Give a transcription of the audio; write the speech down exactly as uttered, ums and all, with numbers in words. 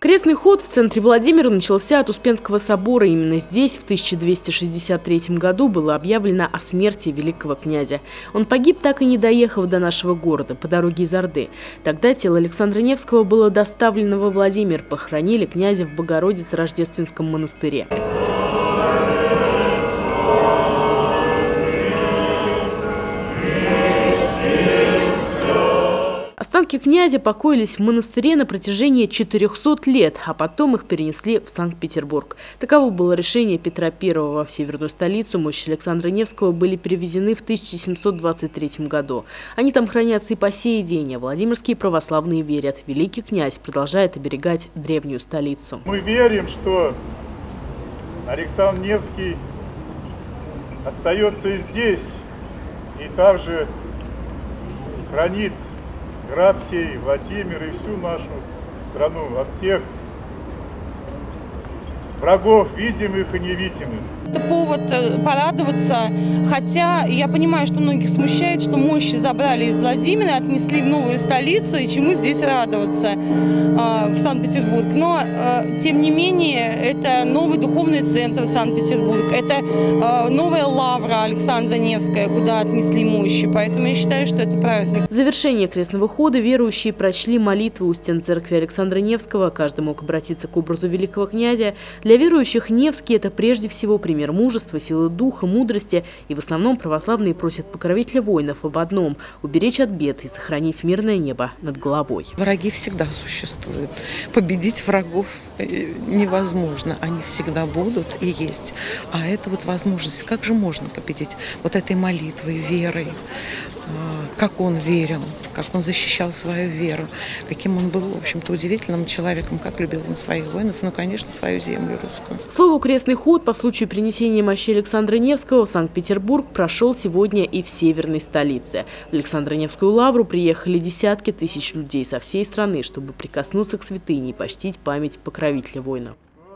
Крестный ход в центре Владимира начался от Успенского собора. Именно здесь в тысяча двести шестьдесят третьем году было объявлено о смерти великого князя. Он погиб, так и не доехав до нашего города по дороге из Орды. Тогда тело Александра Невского было доставлено во Владимир. Похоронили князя в Богородице-Рождественском монастыре. Останки князя покоились в монастыре на протяжении четырёхсот лет, а потом их перенесли в Санкт-Петербург. Таково было решение Петра Первого. В северную столицу мощи Александра Невского были перевезены в тысяча семьсот двадцать третьем году. Они там хранятся и по сей день, а владимирские православные верят: великий князь продолжает оберегать древнюю столицу. Мы верим, что Александр Невский остается здесь и также хранит град сей, Владимир и всю нашу страну от всех врагов, видимых и невидимых. Это повод порадоваться, хотя я понимаю, что многих смущает, что мощи забрали из Владимира, отнесли в новую столицу, и чему здесь радоваться, в Санкт-Петербург. Но, тем не менее, это новый духовный центр Санкт-Петербург, это новая лавра Александра Невская, куда отнесли мощи, поэтому я считаю, что это праздник. В завершение крестного хода верующие прочли молитвы у стен церкви Александра Невского. Каждый мог обратиться к образу великого князя. Для верующих Невский – это прежде всего пример мужества, силы духа, мудрости, и в основном православные просят покровителя воинов об одном – уберечь от бед и сохранить мирное небо над головой. Враги всегда существуют. Победить врагов невозможно. Они всегда будут и есть. А это вот возможность. Как же можно победить? Вот этой молитвой, верой. Как он верил, как он защищал свою веру, каким он был, в общем-то, удивительным человеком, как любил он своих воинов, ну, конечно, свою землю русскую. К слову, крестный ход по случаю принесения мощей Александра Невского в Санкт-Петербург прошел сегодня и в северной столице. В Александро-Невскую лавру приехали десятки тысяч людей со всей страны, чтобы прикоснуться к святыне и почтить память покровителя воинов.